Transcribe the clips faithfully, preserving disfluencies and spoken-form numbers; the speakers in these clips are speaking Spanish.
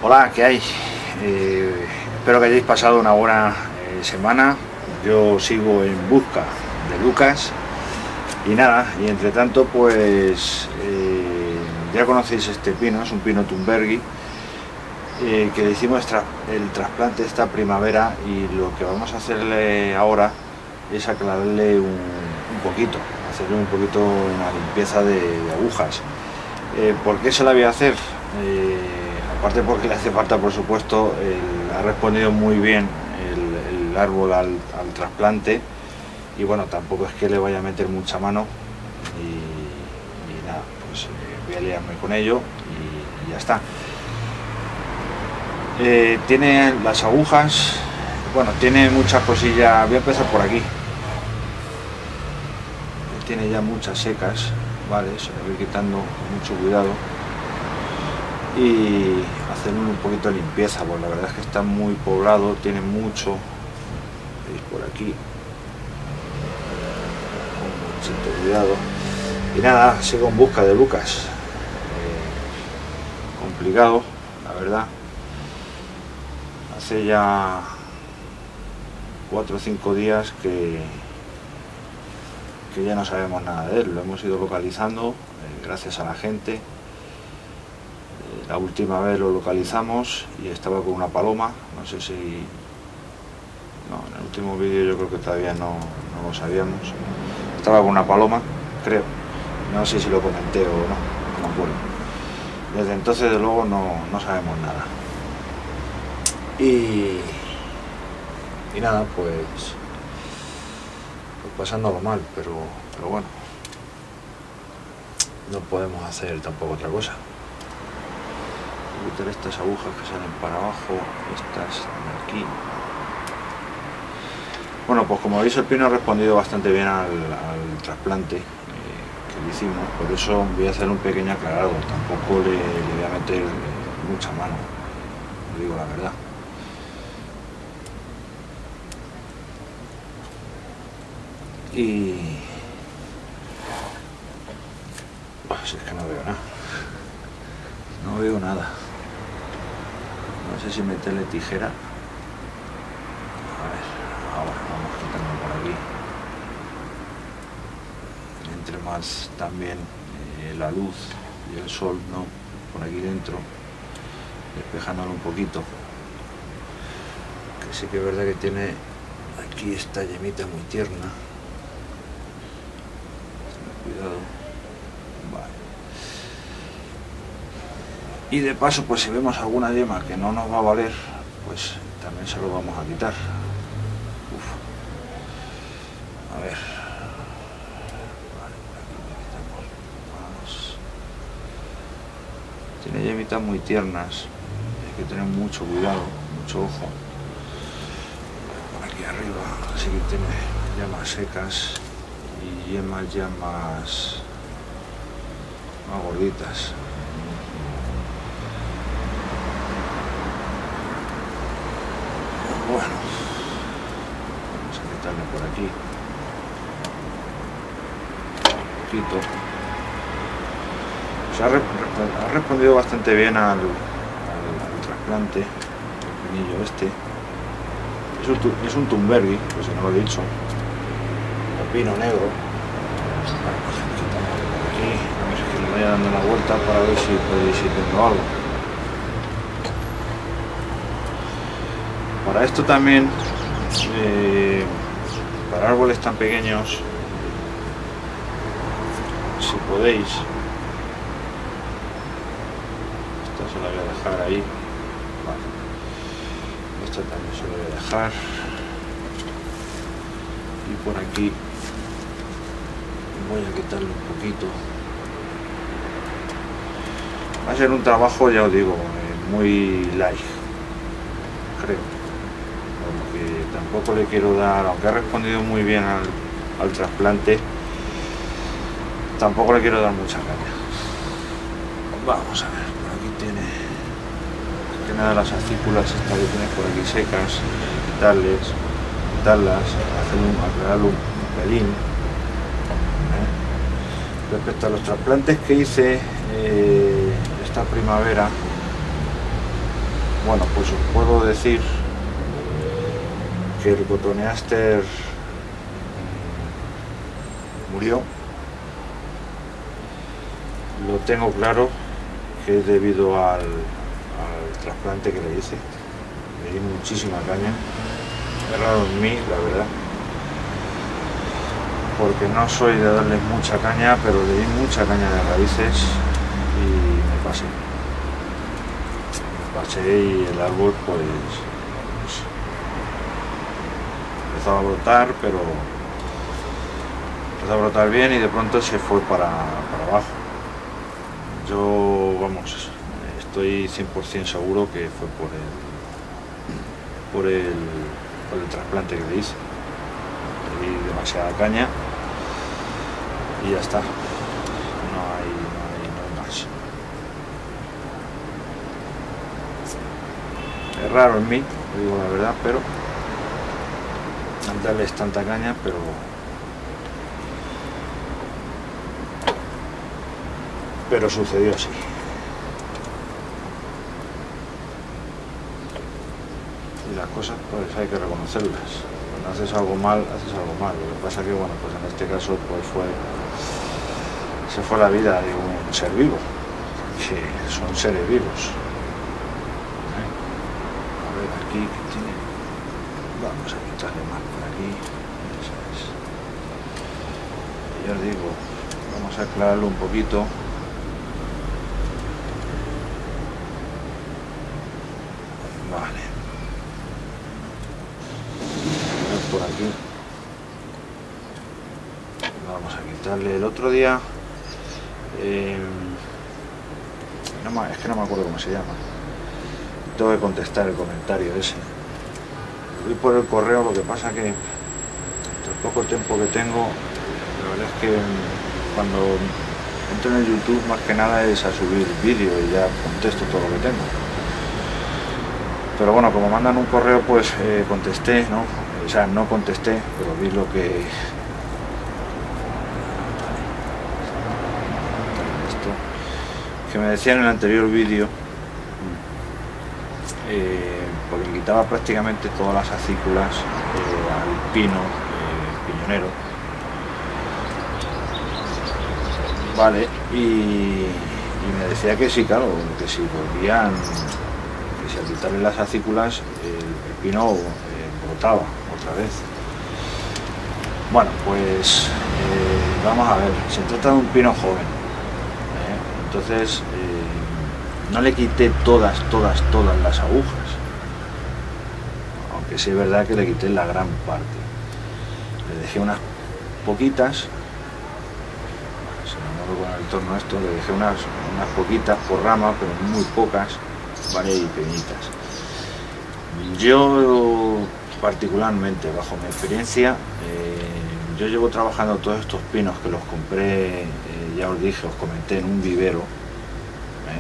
Hola, ¿qué hay? Eh, espero que hayáis pasado una buena eh, semana. Yo sigo en busca de Lucas y nada, y entre tanto pues eh, ya conocéis este pino, es un pino Thunbergi eh, que le hicimos tra el trasplante esta primavera, y lo que vamos a hacerle ahora es aclararle un, un poquito, hacerle un poquito una limpieza de, de agujas. Eh, ¿Por qué se la voy a hacer? Eh, aparte porque le hace falta, por supuesto, el, ha respondido muy bien el, el árbol al, al trasplante, y bueno, tampoco es que le vaya a meter mucha mano, y, y nada, pues eh, voy a liarme con ello y, y ya está. Eh, tiene las agujas, bueno, tiene muchas cosillas. Voy a empezar por aquí. Tiene ya muchas secas, vale, se lo voy quitando con mucho cuidado y hacerle un poquito de limpieza, pues la verdad es que está muy poblado, tiene mucho, veis por aquí, con mucho cuidado. Y nada, sigo en busca de Lucas. Eh, complicado, la verdad. Hace ya cuatro o cinco días que que ya no sabemos nada de él. Lo hemos ido localizando eh, gracias a la gente. Eh, la última vez lo localizamos y estaba con una paloma, no sé si... no, en el último vídeo yo creo que todavía no, no lo sabíamos. Estaba con una paloma, creo. No sé si lo comenté o no, no me acuerdo. Desde entonces, de luego, no, no sabemos nada. Y... y nada, pues... pasándolo mal, pero, pero bueno, no podemos hacer tampoco otra cosa. Voy a quitar estas agujas que salen para abajo, estas de aquí. Bueno, pues como veis, el pino ha respondido bastante bien al, al trasplante eh, que le hicimos, por eso voy a hacer un pequeño aclarado. Tampoco le, le voy a meter eh, mucha mano, os digo la verdad. Y pues es que no veo nada, no veo nada, no sé si meterle tijera. A ver, ahora vamos quitando por aquí, entre más también eh, la luz y el sol, ¿no? Por aquí dentro, despejándolo un poquito, que sí que es verdad que tiene aquí esta yemita muy tierna. Cuidado. Vale. Y de paso, pues si vemos alguna yema que no nos va a valer, pues también se lo vamos a quitar. Uf. A ver. Vale, aquí le quitamos más. Tiene yemitas muy tiernas, hay que tener mucho cuidado, mucho ojo. Por aquí arriba, así que tiene yemas secas y yemas ya más, más gorditas. Bueno, vamos a quitarle por aquí un poquito. Se ha, re ha respondido bastante bien al, al, al trasplante, el pinillo este. Es un, es un Thunbergi, pues si no lo he dicho. Pino negro. Vale, pues quitamos por aquí, a ver si le vaya dando la vuelta para ver si podéis ir viendo algo. Para esto también, eh, para árboles tan pequeños, si podéis, esta se la voy a dejar ahí. Vale. Esta también se la voy a dejar. Y por aquí voy a quitarle un poquito. Va a ser un trabajo, ya os digo, eh, muy light, creo, porque tampoco le quiero dar, aunque ha respondido muy bien al, al trasplante, tampoco le quiero dar mucha caña. Vamos a ver, por aquí tiene, tiene de las acículas estas que tienes por aquí secas, quitarles, quitarlas, hacer un, aclararlo un pelín. Respecto a los trasplantes que hice eh, esta primavera, Bueno, pues os puedo decir que el Cotoneaster murió. Lo tengo claro que es debido al, al trasplante que le hice. Le di muchísima caña. Es raro en mí, la verdad, porque no soy de darle mucha caña, pero le di mucha caña de raíces y me pasé. Me pasé y el árbol pues, pues empezó a brotar, pero empezó a brotar bien y de pronto se fue para, para abajo. Yo, vamos, estoy cien por cien seguro que fue por el, por el, por el trasplante que le hice. Le di demasiada caña y ya está. No hay, no hay, no hay más. Es raro en mí, te digo la verdad, pero al darles tanta caña, pero pero sucedió así. Y las cosas pues hay que reconocerlas. Cuando haces algo mal, haces algo mal. Lo que pasa que, bueno, pues en este caso pues fue se fue la vida de un ser vivo, que son seres vivos. ¿Eh? A ver, aquí que tiene, vamos a quitarle más por aquí. Eso es. Y ya os digo, vamos a aclararlo un poquito. Vale. Por aquí vamos a quitarle. El otro día eh, no me, es que no me acuerdo cómo se llama, tengo que contestar el comentario ese. Voy por el correo, lo que pasa que el poco tiempo que tengo, la verdad es que cuando entro en el YouTube más que nada es a subir vídeo y ya contesto todo lo que tengo. Pero bueno, como mandan un correo, pues eh, contesté, ¿no? O sea, no contesté, pero vi lo que... Esto, que me decía en el anterior vídeo, eh, porque quitaba prácticamente todas las acículas eh, al pino eh, piñonero. Vale, y, y me decía que sí, claro, que si volvían... si al quitarle las acículas el, el pino eh, brotaba otra vez. Bueno, pues eh, vamos a ver, se trata de un pino joven, ¿eh? Entonces eh, no le quité todas, todas, todas las agujas, aunque sí es verdad que le quité la gran parte. Le dejé unas poquitas, se me mueve con el torno esto, le dejé unas, unas poquitas por rama, pero muy pocas, vale, y pequeñitas. Yo particularmente, bajo mi experiencia, eh, yo llevo trabajando todos estos pinos que los compré, eh, ya os dije, os comenté, en un vivero, ¿eh?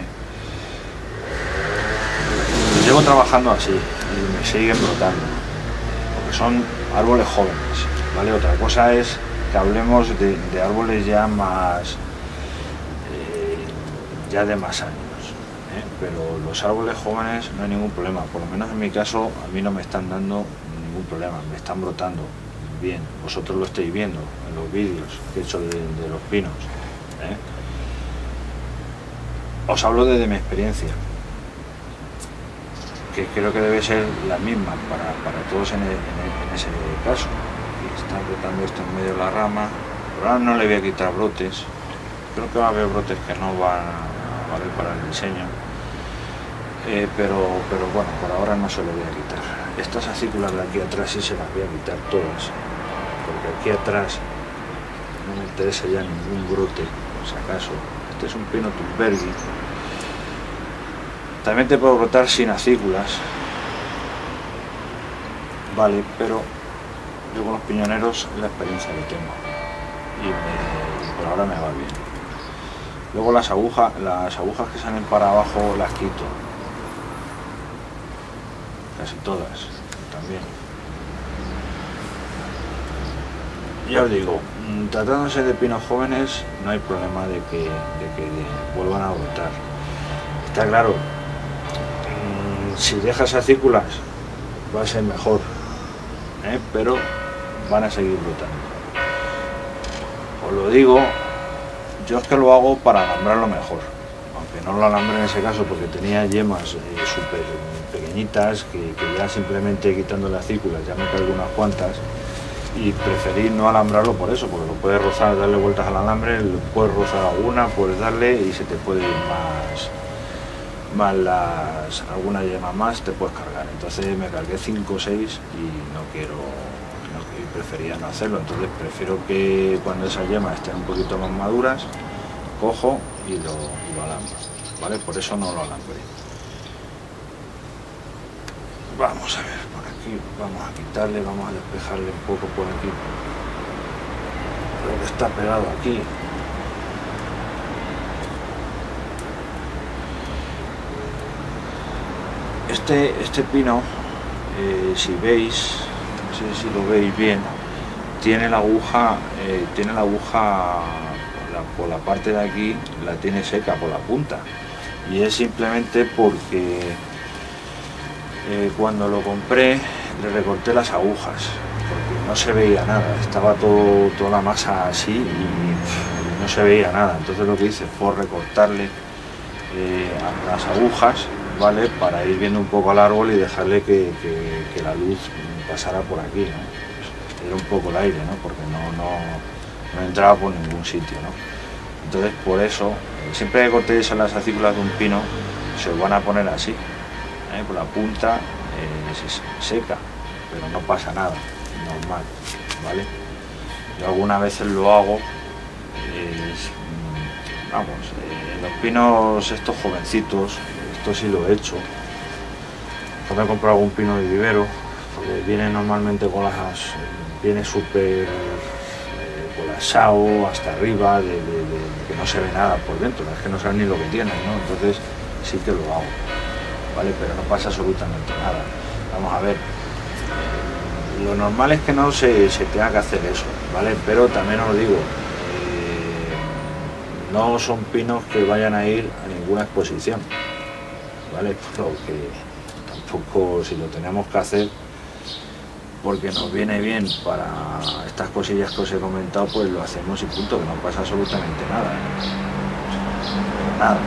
Los llevo trabajando así y me siguen brotando, porque son árboles jóvenes, ¿vale? Otra cosa es que hablemos de, de árboles ya más, eh, ya de más años. Pero los árboles jóvenes no hay ningún problema, por lo menos en mi caso a mí no me están dando ningún problema, me están brotando bien, vosotros lo estáis viendo en los vídeos que he hecho de, de los pinos, ¿eh? Os hablo desde mi experiencia, que creo que debe ser la misma para, para todos en, el, en, el, en ese caso. Aquí está brotando esto en medio de la rama, pero ahora no le voy a quitar brotes, creo que va a haber brotes que no van a valer para el diseño. Eh, pero, pero bueno, por ahora no se lo voy a quitar. Estas acículas de aquí atrás sí se las voy a quitar todas, porque aquí atrás no me interesa ya ningún brote, por si acaso. Este es un pino Thunbergi. También te puedo brotar sin acículas, vale, pero yo con los piñoneros es la experiencia que tengo y, me, y por ahora me va bien. Luego las agujas, las agujas que salen para abajo las quito. Casi todas, también. Ya os digo, tratándose de pinos jóvenes, no hay problema de que, de que vuelvan a brotar. Está claro, si dejas acículas va a ser mejor, ¿eh? Pero van a seguir brotando. Os lo digo, yo es que lo hago para alambrarlo mejor, aunque no lo alambré en ese caso porque tenía yemas eh, súper pequeñitas que, que ya simplemente quitando las acículas ya me caigo unas cuantas, y preferí no alambrarlo por eso, porque lo puedes rozar, darle vueltas al alambre, puedes rozar alguna, puedes darle y se te puede ir más, más las, alguna yema más te puedes cargar. Entonces me cargué cinco o seis y no quiero, no, y prefería no hacerlo. Entonces prefiero que cuando esas yemas estén un poquito más maduras, cojo y lo, y lo alambro, ¿vale? Por eso no lo alambré. Vamos a ver por aquí, vamos a quitarle, vamos a despejarle un poco por aquí lo que está pegado aquí. Este, este pino, eh, si veis, no sé si lo veis bien, tiene la aguja, eh, tiene la aguja por la, por la parte de aquí, la tiene seca por la punta, y es simplemente porque eh, cuando lo compré le recorté las agujas, porque no se veía nada, estaba todo, toda la masa así y, y no se veía nada. Entonces lo que hice fue recortarle eh, a las agujas, ¿vale? Para ir viendo un poco al árbol y dejarle que, que, que la luz pasara por aquí, ¿no? Era un poco el aire, ¿no? Porque no, no, no entraba por ningún sitio, ¿no? Entonces por eso, siempre que cortéis las acículas de un pino, se os van a poner así, ¿eh? Por la punta eh, seca, pero no pasa nada, normal, ¿vale? Yo algunas veces lo hago, es, vamos, eh, los pinos estos jovencitos, esto sí lo he hecho. Cuando he comprado algún pino de vivero, porque viene normalmente con las, viene súper eh, colasado hasta arriba, de, de, de, que no se ve nada por dentro, es que no saben ni lo que tienen, ¿no? Entonces sí que lo hago, ¿vale? Pero no pasa absolutamente nada. Vamos a ver, lo normal es que no se, se tenga que hacer eso, ¿vale? Pero también os digo, eh, no son pinos que vayan a ir a ninguna exposición, ¿vale? Porque tampoco, si lo tenemos que hacer porque nos viene bien para estas cosillas que os he comentado, pues lo hacemos y punto, que no pasa absolutamente nada, ¿eh? Nada.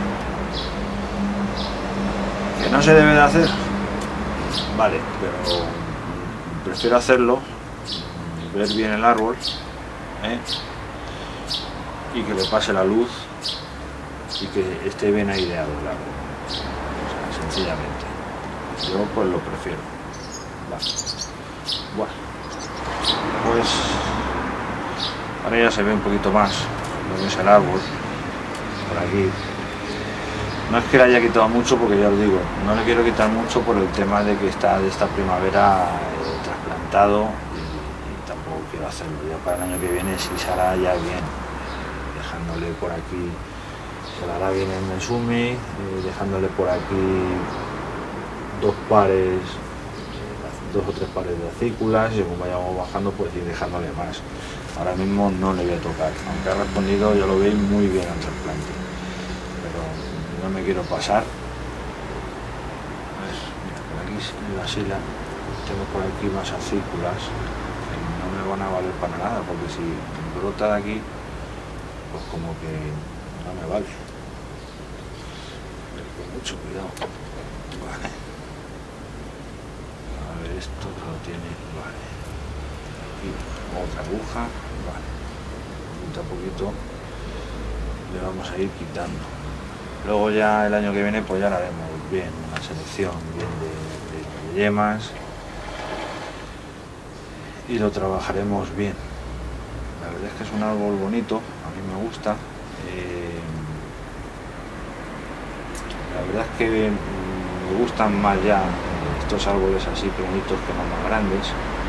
¿Que no se debe de hacer? Vale, pero prefiero hacerlo, ver bien el árbol, ¿eh? Y que le pase la luz y que esté bien aireado el árbol, o sea, sencillamente. Yo pues lo prefiero. Vale. Bueno, pues ahora ya se ve un poquito más lo que es el árbol por aquí. No es que le haya quitado mucho, porque ya os digo, no le quiero quitar mucho por el tema de que está de esta primavera eh, trasplantado, y, y tampoco quiero hacerlo. Ya para el año que viene sí se hará ya bien, dejándole por aquí, se le hará bien el Mensumi, eh, dejándole por aquí dos pares, dos o tres pares de acículas, y según vayamos bajando pues ir dejándole más. Ahora mismo no le voy a tocar, aunque ha respondido, ya lo veis, muy bien al trasplante, pero no me quiero pasar. Pues, mira, por aquí en la sila tengo por aquí más acículas que no me van a valer para nada, porque si brota de aquí, pues como que no me vale. Pero con mucho cuidado. Vale. A ver, esto lo tiene, vale. Aquí otra aguja, vale. Poquito a poquito le vamos a ir quitando. Luego ya el año que viene pues ya lo haremos bien, una selección bien de, de, de yemas, y lo trabajaremos bien. La verdad es que es un árbol bonito, a mí me gusta. Eh, la verdad es que me gustan más ya estos árboles así pequeñitos que no más grandes.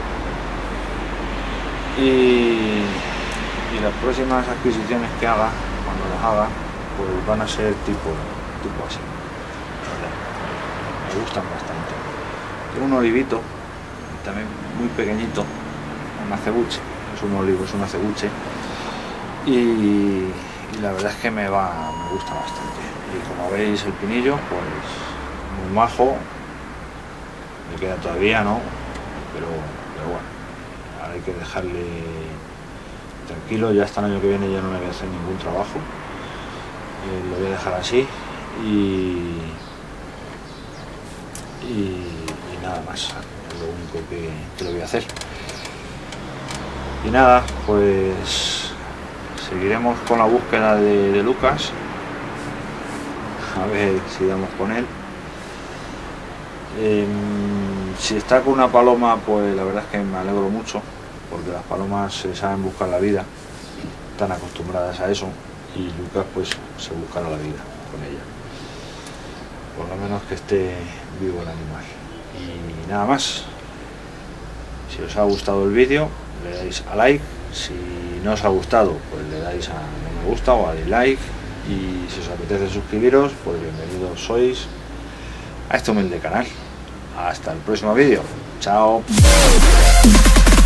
Y, y las próximas adquisiciones que haga, cuando las haga, pues van a ser tipo, tipo así. Me gustan bastante. Tengo un olivito, también muy pequeñito, un acebuche, es un olivo, es un acebuche, y, y la verdad es que me va, me gusta bastante. Y como veis el pinillo, pues muy majo, me queda todavía, ¿no? Pero, pero bueno, ahora hay que dejarle tranquilo. Ya hasta el año que viene ya no le voy a hacer ningún trabajo, eh, lo voy a dejar así y, y, y nada más, es lo único que, que lo voy a hacer. Y nada, pues seguiremos con la búsqueda de, de Lucas, a ver si damos con él. Eh, si está con una paloma, pues la verdad es que me alegro mucho, porque las palomas se saben buscar la vida, están acostumbradas a eso, y Lucas pues se buscará la vida con ella, por lo menos que esté vivo el animal. Y nada más, si os ha gustado el vídeo le dais a like, si no os ha gustado pues le dais a no me gusta o a dislike, y si os apetece suscribiros pues bienvenidos sois a este humilde canal. Hasta el próximo vídeo, chao.